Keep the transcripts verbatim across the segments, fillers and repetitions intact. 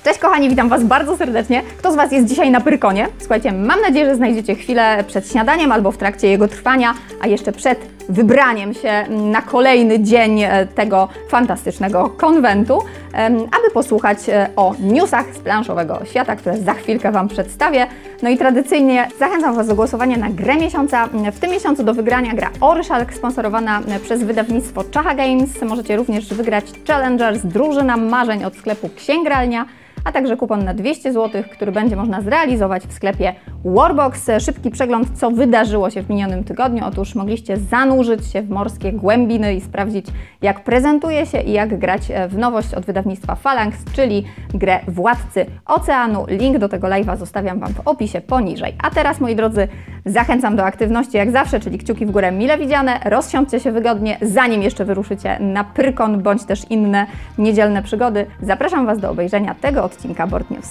Cześć kochani, witam Was bardzo serdecznie. Kto z Was jest dzisiaj na Pyrkonie? Słuchajcie, mam nadzieję, że znajdziecie chwilę przed śniadaniem albo w trakcie jego trwania, a jeszcze przed wybraniem się na kolejny dzień tego fantastycznego konwentu, aby posłuchać o newsach z planszowego świata, które za chwilkę Wam przedstawię. No i tradycyjnie zachęcam Was do głosowania na grę miesiąca. W tym miesiącu do wygrania gra Orszak, sponsorowana przez wydawnictwo Czacha Games. Możecie również wygrać Challengers, drużyna marzeń od sklepu Księgralnia, a także kupon na dwieście złotych, który będzie można zrealizować w sklepie Warbox. Szybki przegląd, co wydarzyło się w minionym tygodniu. Otóż mogliście zanurzyć się w morskie głębiny i sprawdzić, jak prezentuje się i jak grać w nowość od wydawnictwa Phalanx, czyli grę Władcy Oceanu. Link do tego live'a zostawiam Wam w opisie poniżej. A teraz, moi drodzy, zachęcam do aktywności jak zawsze, czyli kciuki w górę mile widziane. Rozsiądźcie się wygodnie, zanim jeszcze wyruszycie na Pyrkon, bądź też inne niedzielne przygody. Zapraszam Was do obejrzenia tego odcinka Board News.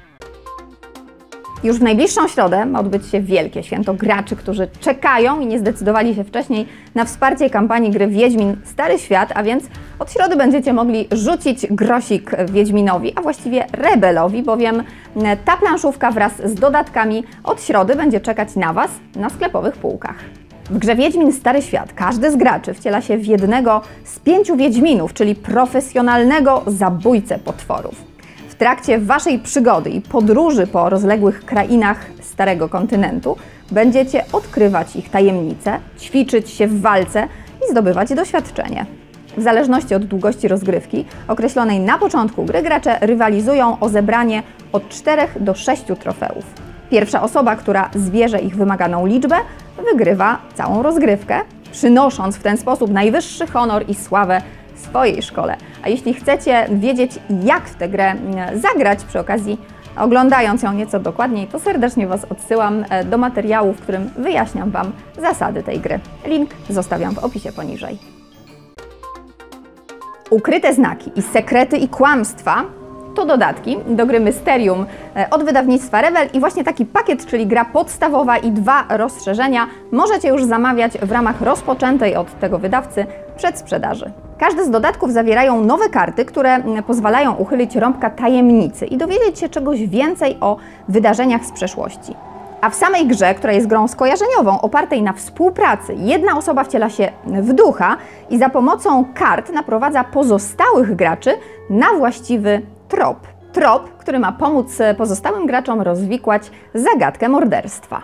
Już w najbliższą środę ma odbyć się wielkie święto graczy, którzy czekają i nie zdecydowali się wcześniej na wsparcie kampanii gry Wiedźmin Stary Świat, a więc od środy będziecie mogli rzucić grosik Wiedźminowi, a właściwie Rebelowi, bowiem ta planszówka wraz z dodatkami od środy będzie czekać na Was na sklepowych półkach. W grze Wiedźmin Stary Świat każdy z graczy wciela się w jednego z pięciu Wiedźminów, czyli profesjonalnego zabójcę potworów. W trakcie Waszej przygody i podróży po rozległych krainach Starego Kontynentu będziecie odkrywać ich tajemnice, ćwiczyć się w walce i zdobywać doświadczenie. W zależności od długości rozgrywki, określonej na początku gry, gracze rywalizują o zebranie od czterech do sześciu trofeów. Pierwsza osoba, która zbierze ich wymaganą liczbę, wygrywa całą rozgrywkę, przynosząc w ten sposób najwyższy honor i sławę swojej szkole. A jeśli chcecie wiedzieć, jak w tę grę zagrać przy okazji, oglądając ją nieco dokładniej, to serdecznie Was odsyłam do materiału, w którym wyjaśniam Wam zasady tej gry. Link zostawiam w opisie poniżej. Ukryte znaki i sekrety i kłamstwa to dodatki do gry Mysterium od wydawnictwa Rebel i właśnie taki pakiet, czyli gra podstawowa i dwa rozszerzenia, możecie już zamawiać w ramach rozpoczętej od tego wydawcy przedsprzedaży. Każdy z dodatków zawierają nowe karty, które pozwalają uchylić rąbka tajemnicy i dowiedzieć się czegoś więcej o wydarzeniach z przeszłości. A w samej grze, która jest grą skojarzeniową, opartej na współpracy, jedna osoba wciela się w ducha i za pomocą kart naprowadza pozostałych graczy na właściwy trop. Trop, który ma pomóc pozostałym graczom rozwikłać zagadkę morderstwa.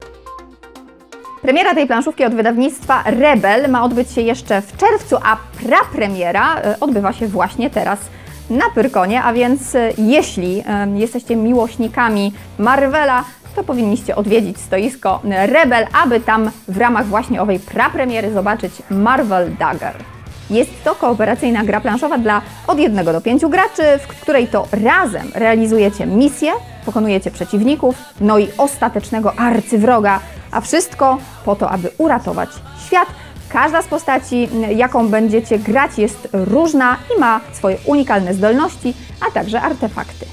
Premiera tej planszówki od wydawnictwa Rebel ma odbyć się jeszcze w czerwcu, a prapremiera odbywa się właśnie teraz na Pyrkonie, a więc jeśli jesteście miłośnikami Marvela, to powinniście odwiedzić stoisko Rebel, aby tam w ramach właśnie owej prapremiery zobaczyć Marvel Dagger. Jest to kooperacyjna gra planszowa dla od jednego do pięciu graczy, w której to razem realizujecie misje, pokonujecie przeciwników, no i ostatecznego arcywroga, a wszystko po to, aby uratować świat. Każda z postaci, jaką będziecie grać, jest różna i ma swoje unikalne zdolności, a także artefakty.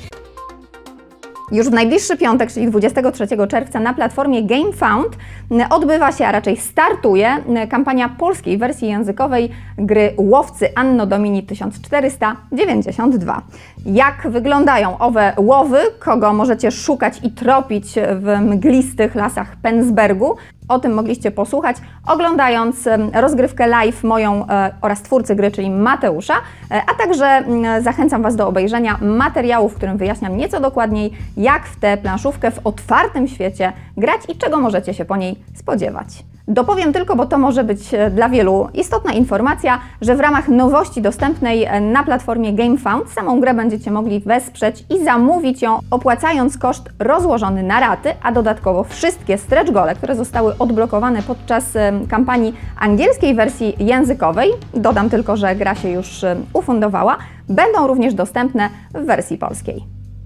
Już w najbliższy piątek, czyli dwudziestego trzeciego czerwca, na platformie GameFound odbywa się, a raczej startuje kampania polskiej wersji językowej gry Łowcy Anno Domini tysiąc czterysta dziewięćdziesiąt dwa. Jak wyglądają owe łowy, kogo możecie szukać i tropić w mglistych lasach Pensbergu? O tym mogliście posłuchać, oglądając rozgrywkę live moją oraz twórcy gry, czyli Mateusza, a także zachęcam Was do obejrzenia materiału, w którym wyjaśniam nieco dokładniej, jak w tę planszówkę w otwartym świecie grać i czego możecie się po niej spodziewać. Dopowiem tylko, bo to może być dla wielu istotna informacja, że w ramach nowości dostępnej na platformie GameFound samą grę będziecie mogli wesprzeć i zamówić ją, opłacając koszt rozłożony na raty, a dodatkowo wszystkie stretch gole, które zostały odblokowane podczas kampanii angielskiej wersji językowej, dodam tylko, że gra się już ufundowała, będą również dostępne w wersji polskiej.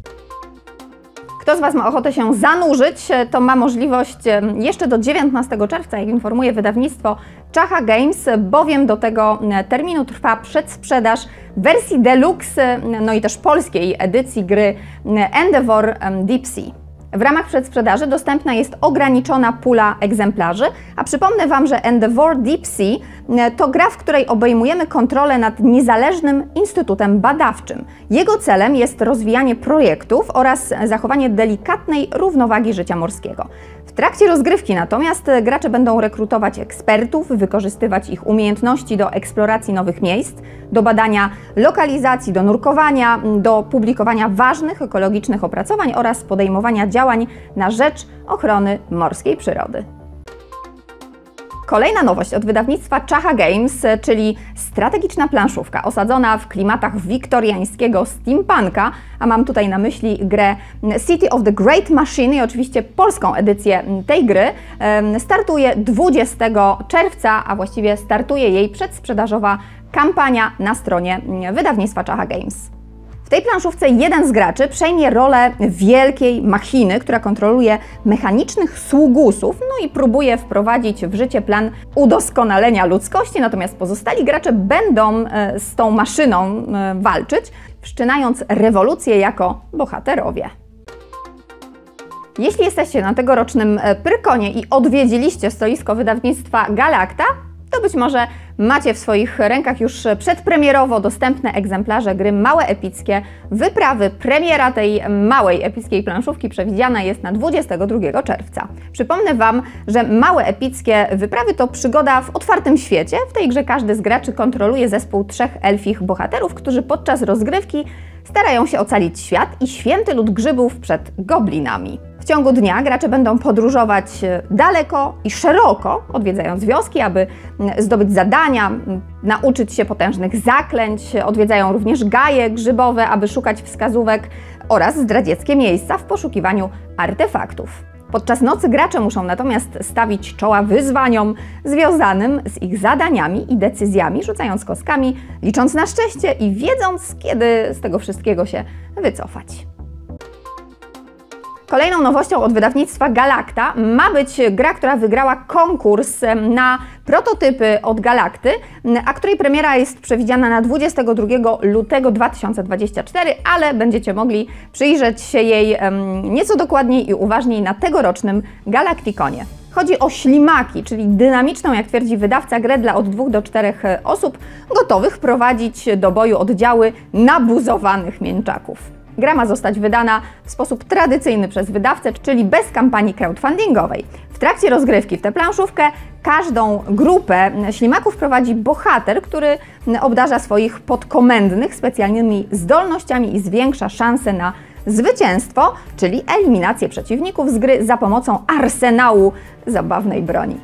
Kto z Was ma ochotę się zanurzyć, to ma możliwość jeszcze do dziewiętnastego czerwca, jak informuje wydawnictwo Czacha Games, bowiem do tego terminu trwa przedsprzedaż wersji deluxe, no i też polskiej edycji gry Endeavor Deep Sea. W ramach przedsprzedaży dostępna jest ograniczona pula egzemplarzy, a przypomnę Wam, że Endeavour Deep Sea to gra, w której obejmujemy kontrolę nad niezależnym instytutem badawczym. Jego celem jest rozwijanie projektów oraz zachowanie delikatnej równowagi życia morskiego. W trakcie rozgrywki natomiast gracze będą rekrutować ekspertów, wykorzystywać ich umiejętności do eksploracji nowych miejsc, do badania lokalizacji, do nurkowania, do publikowania ważnych ekologicznych opracowań oraz podejmowania działań na rzecz ochrony morskiej przyrody. Kolejna nowość od wydawnictwa Czacha Games, czyli strategiczna planszówka osadzona w klimatach wiktoriańskiego steampunka, a mam tutaj na myśli grę City of the Great Machine i oczywiście polską edycję tej gry, startuje dwudziestego czerwca, a właściwie startuje jej przedsprzedażowa kampania na stronie wydawnictwa Czacha Games. W tej planszówce jeden z graczy przejmie rolę wielkiej machiny, która kontroluje mechanicznych sługusów, no i próbuje wprowadzić w życie plan udoskonalenia ludzkości, natomiast pozostali gracze będą z tą maszyną walczyć, wszczynając rewolucję jako bohaterowie. Jeśli jesteście na tegorocznym Pyrkonie i odwiedziliście stoisko wydawnictwa Galacta, to być może macie w swoich rękach już przedpremierowo dostępne egzemplarze gry Małe Epickie Wyprawy. Premiera tej małej epickiej planszówki przewidziana jest na dwudziestego drugiego czerwca. Przypomnę Wam, że Małe Epickie Wyprawy to przygoda w otwartym świecie. W tej grze każdy z graczy kontroluje zespół trzech elfich bohaterów, którzy podczas rozgrywki starają się ocalić świat i święty lud grzybów przed goblinami. W ciągu dnia gracze będą podróżować daleko i szeroko, odwiedzając wioski, aby zdobyć zadania, nauczyć się potężnych zaklęć, odwiedzają również gaje grzybowe, aby szukać wskazówek oraz zdradzieckie miejsca w poszukiwaniu artefaktów. Podczas nocy gracze muszą natomiast stawić czoła wyzwaniom związanym z ich zadaniami i decyzjami, rzucając kostkami, licząc na szczęście i wiedząc, kiedy z tego wszystkiego się wycofać. Kolejną nowością od wydawnictwa Galacta ma być gra, która wygrała konkurs na prototypy od Galacty, a której premiera jest przewidziana na dwudziestego drugiego lutego dwa tysiące dwudziestego czwartego, ale będziecie mogli przyjrzeć się jej nieco dokładniej i uważniej na tegorocznym Galacticonie. Chodzi o ślimaki, czyli dynamiczną, jak twierdzi wydawca, grę dla od dwóch do czterech osób, gotowych prowadzić do boju oddziały nabuzowanych mięczaków. Gra ma zostać wydana w sposób tradycyjny przez wydawcę, czyli bez kampanii crowdfundingowej. W trakcie rozgrywki w tę planszówkę każdą grupę ślimaków prowadzi bohater, który obdarza swoich podkomendnych specjalnymi zdolnościami i zwiększa szanse na zwycięstwo, czyli eliminację przeciwników z gry za pomocą arsenału zabawnej broni.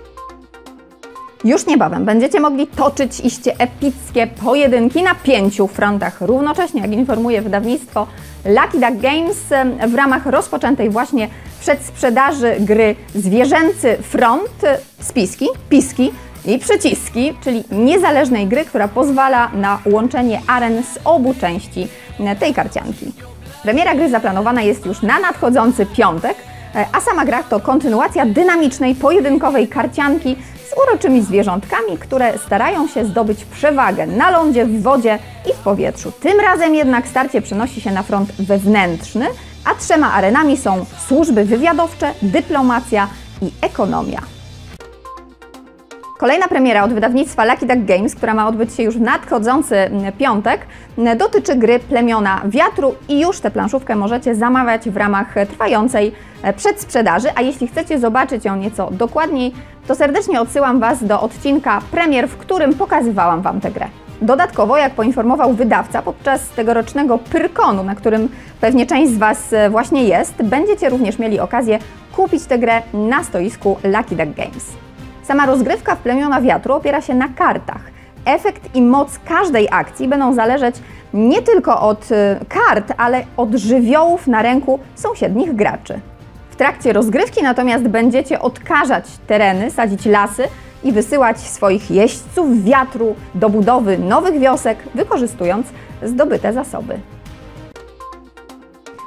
Już niebawem będziecie mogli toczyć iście epickie pojedynki na pięciu frontach równocześnie, jak informuje wydawnictwo Lucky Duck Games, w ramach rozpoczętej właśnie przedsprzedaży gry Zwierzęcy Front, spiski, piski i przyciski, czyli niezależnej gry, która pozwala na łączenie aren z obu części tej karcianki. Premiera gry zaplanowana jest już na nadchodzący piątek, a sama gra to kontynuacja dynamicznej, pojedynkowej karcianki z uroczymi zwierzątkami, które starają się zdobyć przewagę na lądzie, w wodzie i w powietrzu. Tym razem jednak starcie przenosi się na front wewnętrzny, a trzema arenami są służby wywiadowcze, dyplomacja i ekonomia. Kolejna premiera od wydawnictwa Lucky Duck Games, która ma odbyć się już w nadchodzący piątek, dotyczy gry Plemiona Wiatru i już tę planszówkę możecie zamawiać w ramach trwającej przedsprzedaży, a jeśli chcecie zobaczyć ją nieco dokładniej, to serdecznie odsyłam Was do odcinka premier, w którym pokazywałam Wam tę grę. Dodatkowo, jak poinformował wydawca, podczas tegorocznego Pyrkonu, na którym pewnie część z Was właśnie jest, będziecie również mieli okazję kupić tę grę na stoisku Lucky Duck Games. Sama rozgrywka w Plemiona Wiatru opiera się na kartach. Efekt i moc każdej akcji będą zależeć nie tylko od kart, ale od żywiołów na ręku sąsiednich graczy. W trakcie rozgrywki natomiast będziecie odkażać tereny, sadzić lasy i wysyłać swoich jeźdźców wiatru do budowy nowych wiosek, wykorzystując zdobyte zasoby.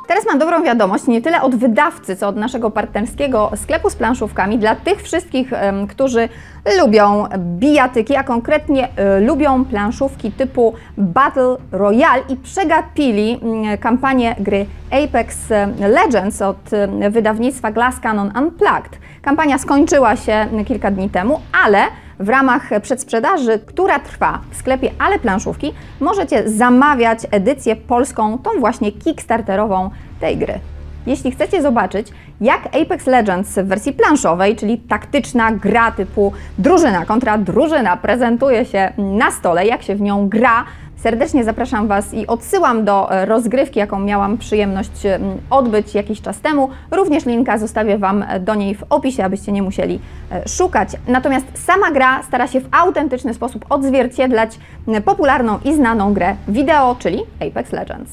Teraz mam dobrą wiadomość, nie tyle od wydawcy, co od naszego partnerskiego sklepu z planszówkami. Dla tych wszystkich, um, którzy lubią bijatyki, a konkretnie um, lubią planszówki typu Battle Royale i przegapili um, kampanię gry Apex Legends od um, wydawnictwa Glass Cannon Unplugged. Kampania skończyła się kilka dni temu, ale w ramach przedsprzedaży, która trwa w sklepie Ale Planszówki, możecie zamawiać edycję polską, tą właśnie kickstarterową tej gry. Jeśli chcecie zobaczyć, jak Apex Legends w wersji planszowej, czyli taktyczna gra typu drużyna kontra drużyna, prezentuje się na stole, jak się w nią gra, serdecznie zapraszam Was i odsyłam do rozgrywki, jaką miałam przyjemność odbyć jakiś czas temu. Również linka zostawię Wam do niej w opisie, abyście nie musieli szukać. Natomiast sama gra stara się w autentyczny sposób odzwierciedlać popularną i znaną grę wideo, czyli Apex Legends.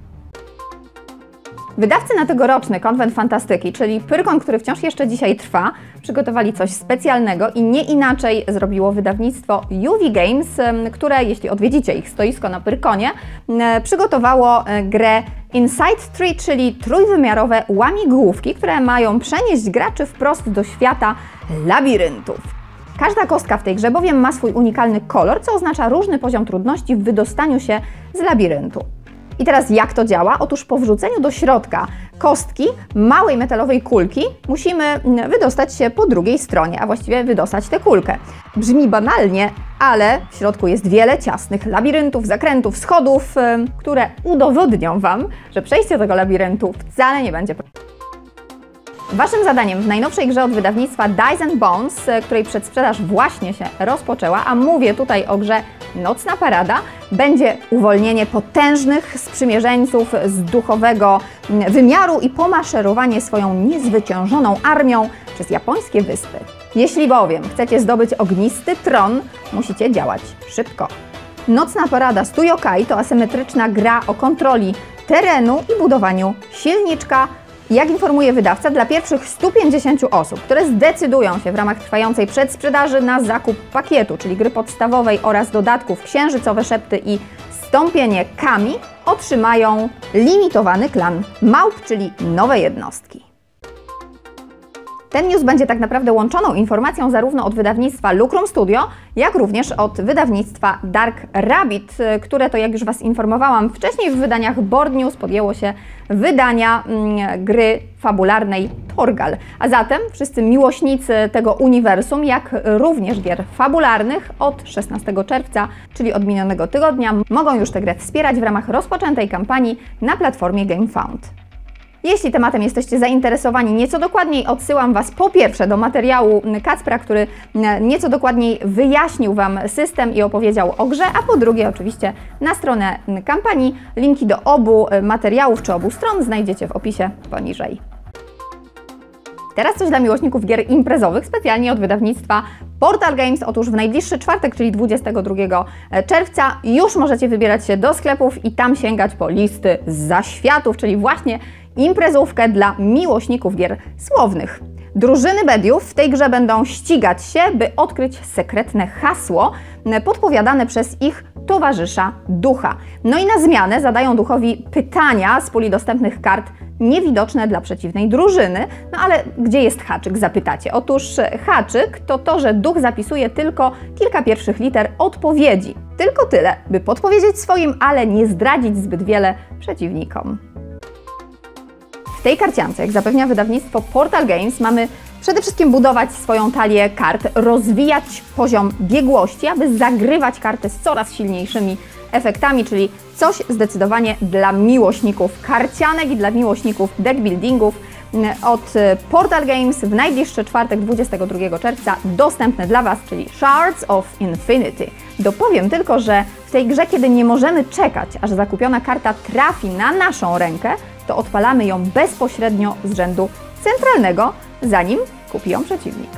Wydawcy na tegoroczny konwent fantastyki, czyli Pyrkon, który wciąż jeszcze dzisiaj trwa, przygotowali coś specjalnego i nie inaczej zrobiło wydawnictwo U V Games, które, jeśli odwiedzicie ich stoisko na Pyrkonie, przygotowało grę Inside Tree, czyli trójwymiarowe łamigłówki, które mają przenieść graczy wprost do świata labiryntów. Każda kostka w tej grze bowiem ma swój unikalny kolor, co oznacza różny poziom trudności w wydostaniu się z labiryntu. I teraz jak to działa? Otóż po wrzuceniu do środka kostki małej metalowej kulki musimy wydostać się po drugiej stronie, a właściwie wydostać tę kulkę. Brzmi banalnie, ale w środku jest wiele ciasnych labiryntów, zakrętów, schodów, które udowodnią Wam, że przejście tego labiryntu wcale nie będzie proste. Waszym zadaniem w najnowszej grze od wydawnictwa Dice and Bones, której przedsprzedaż właśnie się rozpoczęła, a mówię tutaj o grze Nocna Parada, będzie uwolnienie potężnych sprzymierzeńców z duchowego wymiaru i pomaszerowanie swoją niezwyciężoną armią przez japońskie wyspy. Jeśli bowiem chcecie zdobyć ognisty tron, musicie działać szybko. Nocna Parada Stu Yokai to asymetryczna gra o kontroli terenu i budowaniu silniczka. Jak informuje wydawca, dla pierwszych stu pięćdziesięciu osób, które zdecydują się w ramach trwającej przedsprzedaży na zakup pakietu, czyli gry podstawowej oraz dodatków Księżycowe Szepty i Stąpienie Kami, otrzymają limitowany klan małp, czyli nowe jednostki. Ten news będzie tak naprawdę łączoną informacją zarówno od wydawnictwa Lucrum Studio, jak również od wydawnictwa Dark Rabbit, które to, jak już Was informowałam wcześniej w wydaniach Board News, podjęło się wydania mm, gry fabularnej Torgal. A zatem wszyscy miłośnicy tego uniwersum, jak również gier fabularnych od szesnastego czerwca, czyli od minionego tygodnia, mogą już tę grę wspierać w ramach rozpoczętej kampanii na platformie GameFound. Jeśli tematem jesteście zainteresowani nieco dokładniej, odsyłam Was po pierwsze do materiału Kacpra, który nieco dokładniej wyjaśnił Wam system i opowiedział o grze, a po drugie oczywiście na stronę kampanii. Linki do obu materiałów czy obu stron znajdziecie w opisie poniżej. Teraz coś dla miłośników gier imprezowych, specjalnie od wydawnictwa Portal Games. Otóż w najbliższy czwartek, czyli dwudziestego drugiego czerwca, już możecie wybierać się do sklepów i tam sięgać po listy zaświatów, czyli właśnie imprezówkę dla miłośników gier słownych. Drużyny bediów w tej grze będą ścigać się, by odkryć sekretne hasło podpowiadane przez ich towarzysza ducha. No i na zmianę zadają duchowi pytania z puli dostępnych kart niewidoczne dla przeciwnej drużyny. No ale gdzie jest haczyk, zapytacie? Otóż haczyk to to, że duch zapisuje tylko kilka pierwszych liter odpowiedzi. Tylko tyle, by podpowiedzieć swoim, ale nie zdradzić zbyt wiele przeciwnikom. W tej karciance, jak zapewnia wydawnictwo Portal Games, mamy przede wszystkim budować swoją talię kart, rozwijać poziom biegłości, aby zagrywać karty z coraz silniejszymi efektami, czyli coś zdecydowanie dla miłośników karcianek i dla miłośników deckbuildingów. Od Portal Games w najbliższy czwartek, dwudziestego drugiego czerwca, dostępne dla Was, czyli Shards of Infinity. Dopowiem tylko, że w tej grze, kiedy nie możemy czekać, aż zakupiona karta trafi na naszą rękę, to odpalamy ją bezpośrednio z rzędu centralnego, zanim kupi ją przeciwnik.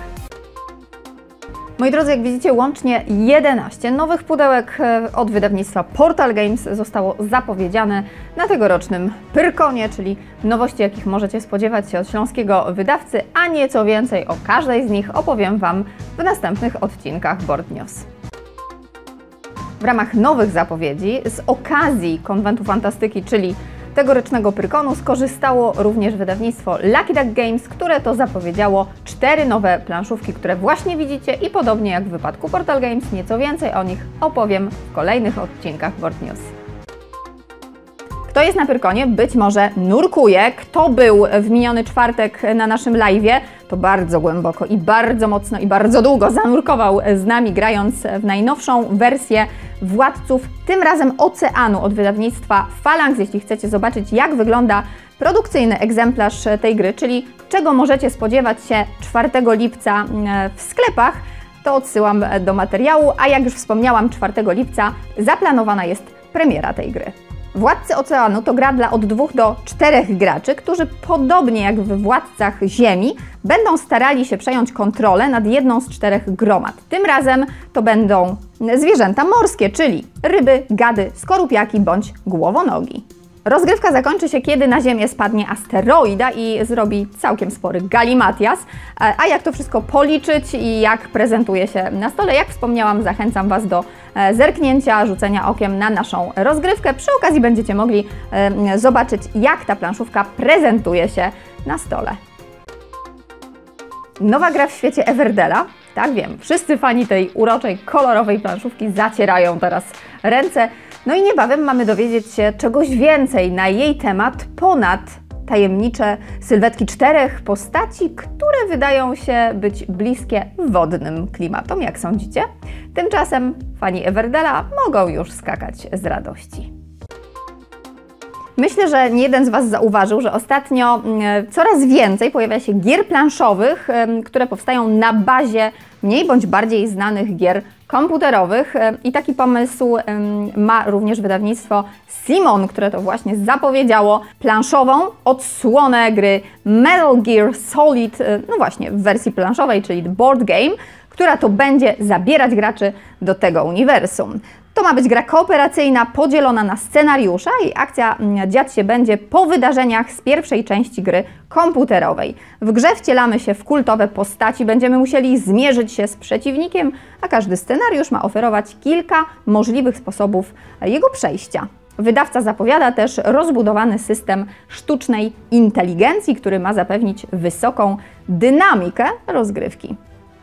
Moi drodzy, jak widzicie, łącznie jedenaście nowych pudełek od wydawnictwa Portal Games zostało zapowiedziane na tegorocznym Pyrkonie, czyli nowości, jakich możecie spodziewać się od śląskiego wydawcy, a nieco więcej o każdej z nich opowiem Wam w następnych odcinkach Board News. W ramach nowych zapowiedzi z okazji Konwentu Fantastyki, czyli tegorocznego Pyrkonu skorzystało również wydawnictwo Lucky Duck Games, które to zapowiedziało cztery nowe planszówki, które właśnie widzicie i podobnie jak w wypadku Portal Games, nieco więcej o nich opowiem w kolejnych odcinkach Board News. Kto jest na Pyrkonie, być może nurkuje. Kto był w miniony czwartek na naszym live'ie, to bardzo głęboko i bardzo mocno i bardzo długo zanurkował z nami, grając w najnowszą wersję Władców, tym razem Oceanu od wydawnictwa Phalanx. Jeśli chcecie zobaczyć, jak wygląda produkcyjny egzemplarz tej gry, czyli czego możecie spodziewać się czwartego lipca w sklepach, to odsyłam do materiału, a jak już wspomniałam, czwartego lipca zaplanowana jest premiera tej gry. Władcy Oceanu to gra dla od dwóch do czterech graczy, którzy podobnie jak w Władcach Ziemi będą starali się przejąć kontrolę nad jedną z czterech gromad. Tym razem to będą zwierzęta morskie, czyli ryby, gady, skorupiaki bądź głowonogi. Rozgrywka zakończy się, kiedy na Ziemię spadnie asteroida i zrobi całkiem spory galimatias. A jak to wszystko policzyć i jak prezentuje się na stole? Jak wspomniałam, zachęcam Was do zerknięcia, rzucenia okiem na naszą rozgrywkę. Przy okazji będziecie mogli zobaczyć, jak ta planszówka prezentuje się na stole. Nowa gra w świecie Everdella. Tak, wiem, wszyscy fani tej uroczej, kolorowej planszówki zacierają teraz ręce. No i niebawem mamy dowiedzieć się czegoś więcej na jej temat ponad tajemnicze sylwetki czterech postaci, które wydają się być bliskie wodnym klimatom, jak sądzicie? Tymczasem fani Everdella mogą już skakać z radości. Myślę, że nie jeden z Was zauważył, że ostatnio coraz więcej pojawia się gier planszowych, które powstają na bazie mniej bądź bardziej znanych gier komputerowych i taki pomysł ma również wydawnictwo Simon, które to właśnie zapowiedziało planszową odsłonę gry Metal Gear Solid, no właśnie w wersji planszowej, czyli board game, która to będzie zabierać graczy do tego uniwersum. To ma być gra kooperacyjna, podzielona na scenariusze i akcja dziać się będzie po wydarzeniach z pierwszej części gry komputerowej. W grze wcielamy się w kultowe postaci, będziemy musieli zmierzyć się z przeciwnikiem, a każdy scenariusz ma oferować kilka możliwych sposobów jego przejścia. Wydawca zapowiada też rozbudowany system sztucznej inteligencji, który ma zapewnić wysoką dynamikę rozgrywki.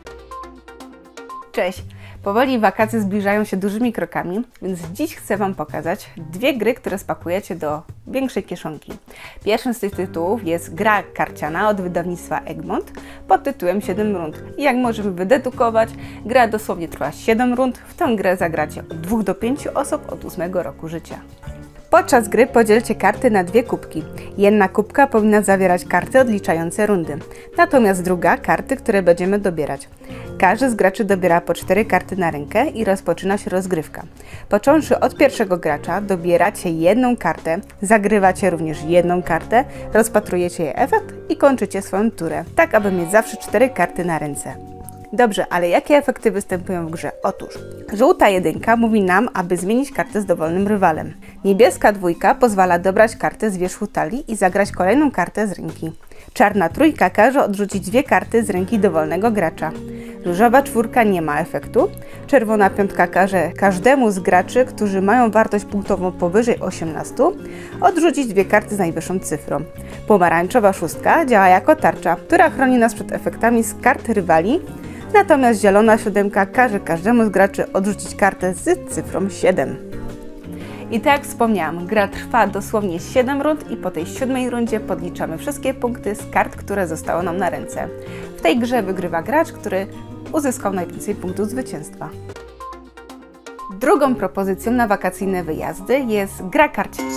Cześć! Powoli wakacje zbliżają się dużymi krokami, więc dziś chcę Wam pokazać dwie gry, które spakujecie do większej kieszonki. Pierwszym z tych tytułów jest gra karciana od wydawnictwa Egmont pod tytułem siedem rund. I jak możemy wydedukować, gra dosłownie trwa siedem rund. W tę grę zagracie od dwóch do pięciu osób od ósmego roku życia. Podczas gry podzielcie karty na dwie kubki. Jedna kubka powinna zawierać karty odliczające rundy, natomiast druga karty, które będziemy dobierać. Każdy z graczy dobiera po cztery karty na rękę i rozpoczyna się rozgrywka. Począwszy od pierwszego gracza, dobieracie jedną kartę, zagrywacie również jedną kartę, rozpatrujecie jej efekt i kończycie swoją turę, tak aby mieć zawsze cztery karty na ręce. Dobrze, ale jakie efekty występują w grze? Otóż żółta jedynka mówi nam, aby zmienić kartę z dowolnym rywalem. Niebieska dwójka pozwala dobrać kartę z wierzchu talii i zagrać kolejną kartę z ręki. Czarna trójka każe odrzucić dwie karty z ręki dowolnego gracza. Różowa czwórka nie ma efektu. Czerwona piątka każe każdemu z graczy, którzy mają wartość punktową powyżej osiemnastu, odrzucić dwie karty z najwyższą cyfrą. Pomarańczowa szóstka działa jako tarcza, która chroni nas przed efektami z kart rywali. Natomiast zielona siódemka każe każdemu z graczy odrzucić kartę z cyfrą siedem. I tak jak wspomniałam, gra trwa dosłownie siedem rund i po tej siódmej rundzie podliczamy wszystkie punkty z kart, które zostały nam na ręce. W tej grze wygrywa gracz, który uzyskał najwięcej punktów zwycięstwa. Drugą propozycją na wakacyjne wyjazdy jest gra karciana.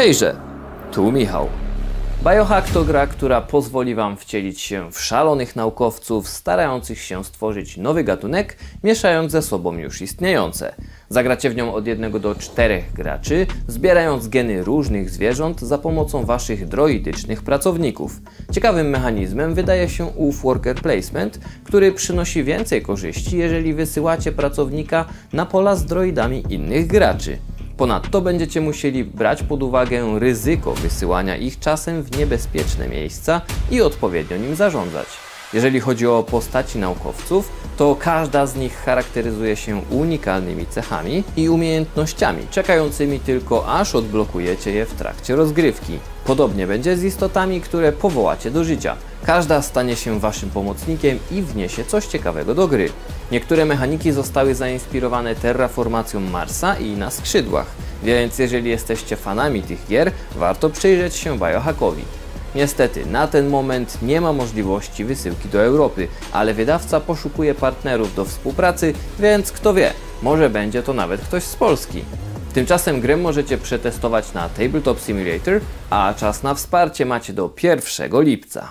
Hejże, tu Michał. Biohack to gra, która pozwoli Wam wcielić się w szalonych naukowców starających się stworzyć nowy gatunek, mieszając ze sobą już istniejące. Zagracie w nią od jednego do czterech graczy, zbierając geny różnych zwierząt za pomocą Waszych droidycznych pracowników. Ciekawym mechanizmem wydaje się ów worker placement, który przynosi więcej korzyści, jeżeli wysyłacie pracownika na pola z droidami innych graczy. Ponadto będziecie musieli brać pod uwagę ryzyko wysyłania ich czasem w niebezpieczne miejsca i odpowiednio nim zarządzać. Jeżeli chodzi o postaci naukowców, to każda z nich charakteryzuje się unikalnymi cechami i umiejętnościami, czekającymi tylko aż odblokujecie je w trakcie rozgrywki. Podobnie będzie z istotami, które powołacie do życia. Każda stanie się Waszym pomocnikiem i wniesie coś ciekawego do gry. Niektóre mechaniki zostały zainspirowane terraformacją Marsa i na skrzydłach, więc jeżeli jesteście fanami tych gier, warto przyjrzeć się Biohackowi. Niestety, na ten moment nie ma możliwości wysyłki do Europy, ale wydawca poszukuje partnerów do współpracy, więc kto wie, może będzie to nawet ktoś z Polski. Tymczasem grę możecie przetestować na Tabletop Simulator, a czas na wsparcie macie do pierwszego lipca.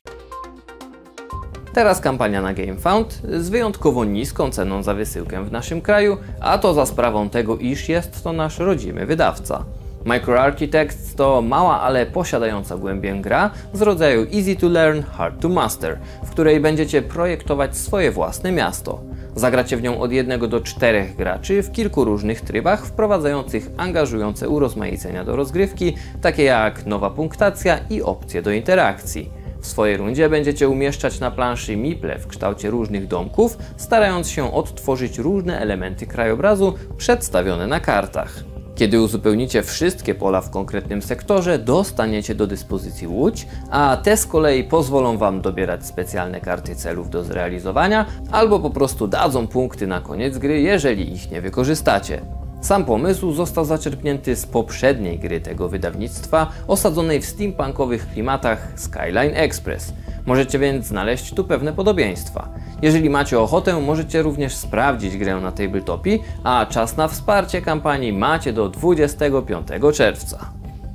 Teraz kampania na GameFound z wyjątkowo niską ceną za wysyłkę w naszym kraju, a to za sprawą tego, iż jest to nasz rodzimy wydawca. Microarchitects to mała, ale posiadająca głębię gra z rodzaju Easy to Learn, Hard to Master, w której będziecie projektować swoje własne miasto. Zagracie w nią od jednego do czterech graczy w kilku różnych trybach wprowadzających angażujące urozmaicenia do rozgrywki, takie jak nowa punktacja i opcje do interakcji. W swojej rundzie będziecie umieszczać na planszy meeple w kształcie różnych domków, starając się odtworzyć różne elementy krajobrazu przedstawione na kartach. Kiedy uzupełnicie wszystkie pola w konkretnym sektorze, dostaniecie do dyspozycji łódź, a te z kolei pozwolą Wam dobierać specjalne karty celów do zrealizowania, albo po prostu dadzą punkty na koniec gry, jeżeli ich nie wykorzystacie. Sam pomysł został zaczerpnięty z poprzedniej gry tego wydawnictwa, osadzonej w steampunkowych klimatach Skyline Express. Możecie więc znaleźć tu pewne podobieństwa. Jeżeli macie ochotę, możecie również sprawdzić grę na tabletopie, a czas na wsparcie kampanii macie do dwudziestego piątego czerwca.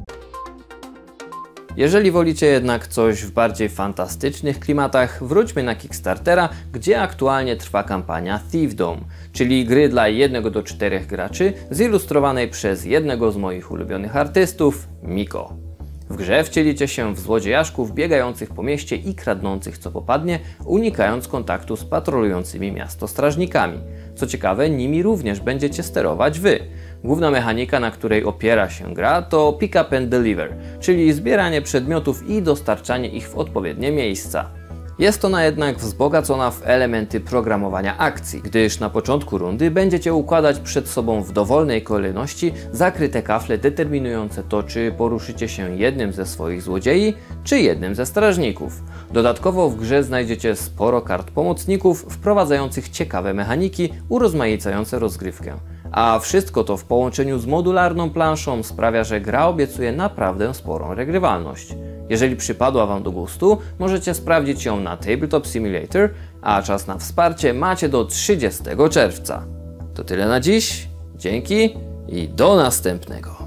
Jeżeli wolicie jednak coś w bardziej fantastycznych klimatach, wróćmy na Kickstartera, gdzie aktualnie trwa kampania Thiefdom, czyli gry dla jednego do czterech graczy, zilustrowanej przez jednego z moich ulubionych artystów, Miko. W grze wcielicie się w złodziejaszków biegających po mieście i kradnących co popadnie, unikając kontaktu z patrolującymi miasto strażnikami. Co ciekawe, nimi również będziecie sterować Wy. Główna mechanika, na której opiera się gra, to pick up and deliver, czyli zbieranie przedmiotów i dostarczanie ich w odpowiednie miejsca. Jest ona jednak wzbogacona w elementy programowania akcji, gdyż na początku rundy będziecie układać przed sobą w dowolnej kolejności zakryte kafle determinujące to, czy poruszycie się jednym ze swoich złodziei, czy jednym ze strażników. Dodatkowo w grze znajdziecie sporo kart pomocników wprowadzających ciekawe mechaniki urozmaicające rozgrywkę. A wszystko to w połączeniu z modularną planszą sprawia, że gra obiecuje naprawdę sporą regrywalność. Jeżeli przypadła Wam do gustu, możecie sprawdzić ją na Tabletop Simulator, a czas na wsparcie macie do trzydziestego czerwca. To tyle na dziś, dzięki i do następnego.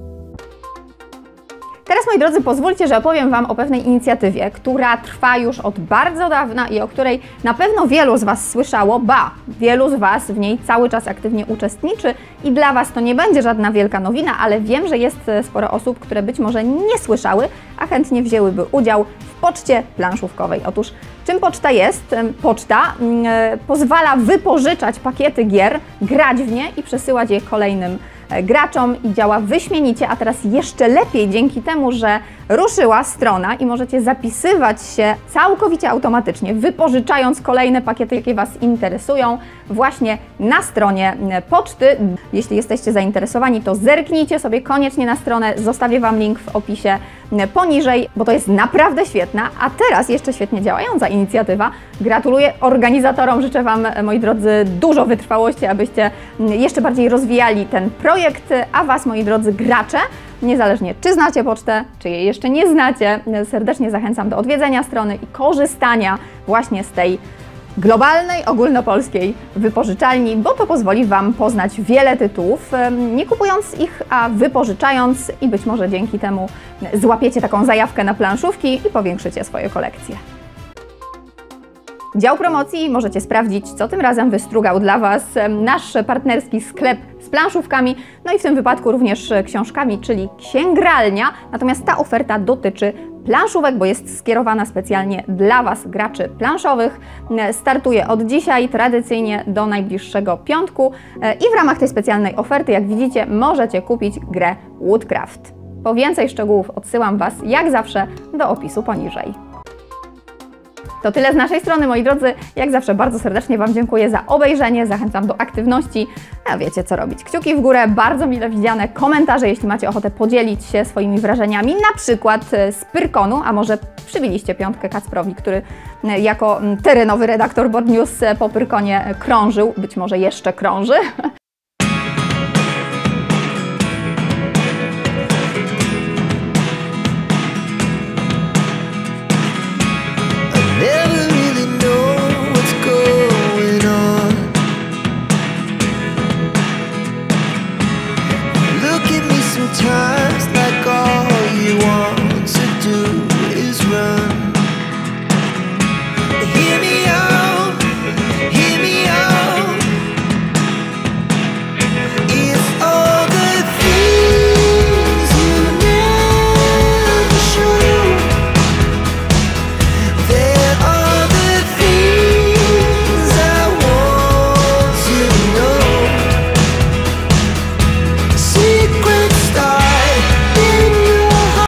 Teraz, moi drodzy, pozwólcie, że opowiem Wam o pewnej inicjatywie, która trwa już od bardzo dawna i o której na pewno wielu z Was słyszało, ba, wielu z Was w niej cały czas aktywnie uczestniczy i dla Was to nie będzie żadna wielka nowina, ale wiem, że jest sporo osób, które być może nie słyszały, a chętnie wzięłyby udział w poczcie planszówkowej. Otóż czym poczta jest? Poczta yy, pozwala wypożyczać pakiety gier, grać w nie i przesyłać je kolejnym graczom i działa wyśmienicie, a teraz jeszcze lepiej dzięki temu, że ruszyła strona i możecie zapisywać się całkowicie automatycznie, wypożyczając kolejne pakiety, jakie Was interesują, właśnie na stronie poczty. Jeśli jesteście zainteresowani, to zerknijcie sobie koniecznie na stronę, zostawię Wam link w opisie poniżej, bo to jest naprawdę świetna, a teraz jeszcze świetnie działająca inicjatywa. Gratuluję organizatorom, życzę Wam, moi drodzy, dużo wytrwałości, abyście jeszcze bardziej rozwijali ten projekt, a Was, moi drodzy gracze, niezależnie czy znacie pocztę, czy jej jeszcze nie znacie, serdecznie zachęcam do odwiedzenia strony i korzystania właśnie z tej globalnej, ogólnopolskiej wypożyczalni, bo to pozwoli Wam poznać wiele tytułów, nie kupując ich, a wypożyczając i być może dzięki temu złapiecie taką zajawkę na planszówki i powiększycie swoje kolekcje. Dział promocji możecie sprawdzić, co tym razem wystrugał dla Was nasz partnerski sklep z planszówkami, no i w tym wypadku również książkami, czyli Księgralnia. Natomiast ta oferta dotyczy planszówek, bo jest skierowana specjalnie dla Was, graczy planszowych. Startuje od dzisiaj, tradycyjnie do najbliższego piątku i w ramach tej specjalnej oferty, jak widzicie, możecie kupić grę Woodcraft. Po więcej szczegółów odsyłam Was, jak zawsze, do opisu poniżej. To tyle z naszej strony, moi drodzy. Jak zawsze bardzo serdecznie Wam dziękuję za obejrzenie, zachęcam do aktywności. A wiecie co robić. Kciuki w górę, bardzo mile widziane, komentarze, jeśli macie ochotę podzielić się swoimi wrażeniami, na przykład z Pyrkonu, a może przybiliście piątkę Kacprowi, który jako terenowy redaktor Board News po Pyrkonie krążył, być może jeszcze krąży.